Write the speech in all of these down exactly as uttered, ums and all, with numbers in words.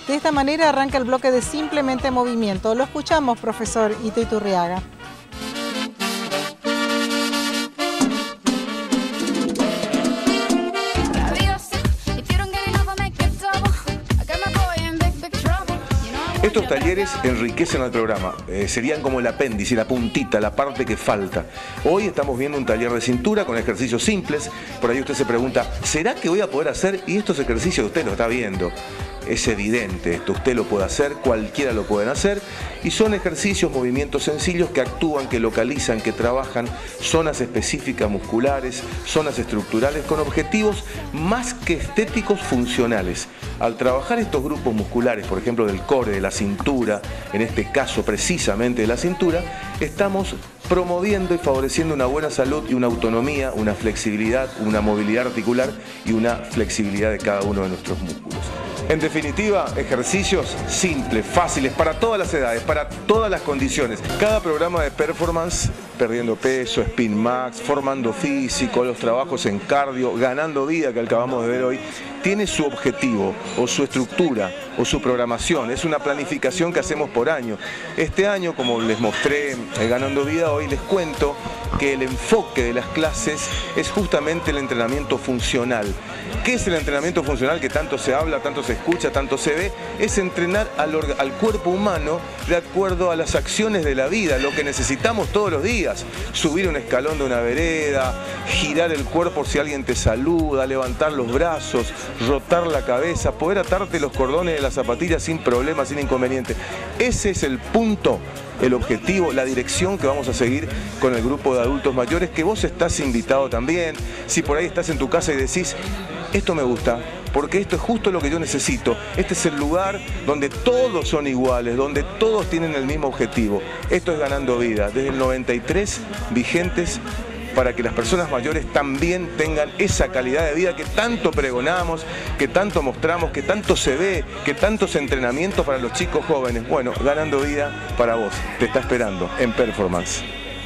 De esta manera arranca el bloque de Simplemente Movimiento. Lo escuchamos, profesor Ito Iturriaga. Estos talleres enriquecen al programa, eh, serían como el apéndice, la puntita, la parte que falta. Hoy estamos viendo un taller de cintura con ejercicios simples. Por ahí usted se pregunta, ¿será que voy a poder hacer? Y estos ejercicios usted lo está viendo. Es evidente, esto usted lo puede hacer, cualquiera lo pueden hacer, y son ejercicios, movimientos sencillos que actúan, que localizan, que trabajan zonas específicas musculares, zonas estructurales, con objetivos más que estéticos, funcionales. Al trabajar estos grupos musculares, por ejemplo del core, de la cintura, en este caso precisamente de la cintura, estamos promoviendo y favoreciendo una buena salud y una autonomía, una flexibilidad, una movilidad articular y una flexibilidad de cada uno de nuestros músculos. En definitiva, ejercicios simples, fáciles, para todas las edades, para todas las condiciones. Cada programa de performance, perdiendo peso, Spin Max, formando físico, los trabajos en cardio, ganando vida que acabamos de ver hoy, tiene su objetivo o su estructura o su programación. Es una planificación que hacemos por año. Este año, como les mostré en Ganando Vida, hoy les cuento que el enfoque de las clases es justamente el entrenamiento funcional. ¿Qué es el entrenamiento funcional que tanto se habla, tanto se escucha, tanto se ve? Es entrenar al, al cuerpo humano de acuerdo a las acciones de la vida, lo que necesitamos todos los días. Subir un escalón de una vereda, girar el cuerpo si alguien te saluda, levantar los brazos, rotar la cabeza, poder atarte los cordones de las zapatillas sin problema, sin inconveniente. Ese es el punto, el objetivo, la dirección que vamos a seguir con el grupo de adultos mayores, que vos estás invitado también. Si por ahí estás en tu casa y decís, esto me gusta, porque esto es justo lo que yo necesito. Este es el lugar donde todos son iguales, donde todos tienen el mismo objetivo. Esto es Ganando Vida, desde el noventa y tres vigentes, para que las personas mayores también tengan esa calidad de vida que tanto pregonamos, que tanto mostramos, que tanto se ve, que tantos entrenamientos para los chicos jóvenes. Bueno, Ganando Vida para vos, te está esperando en Performance.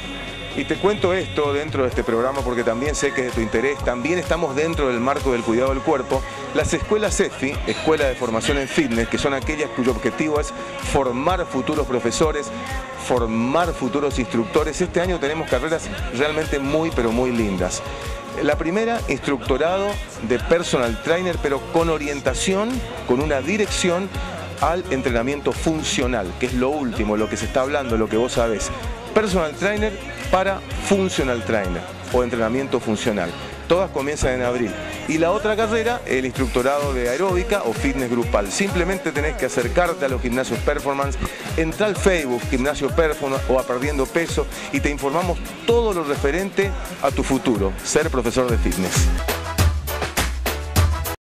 Y te cuento esto dentro de este programa porque también sé que es de tu interés. También estamos dentro del marco del cuidado del cuerpo. Las escuelas E F I, Escuela de Formación en Fitness, que son aquellas cuyo objetivo es formar futuros profesores, formar futuros instructores. Este año tenemos carreras realmente muy, pero muy lindas. La primera, instructorado de personal trainer, pero con orientación, con una dirección al entrenamiento funcional, que es lo último, lo que se está hablando, lo que vos sabés. Personal trainer para funcional trainer o entrenamiento funcional. Todas comienzan en abril. Y la otra carrera, el instructorado de aeróbica o fitness grupal. Simplemente tenés que acercarte a los gimnasios Performance, entra al Facebook Gimnasio Performance o a Perdiendo Peso y te informamos todo lo referente a tu futuro, ser profesor de fitness.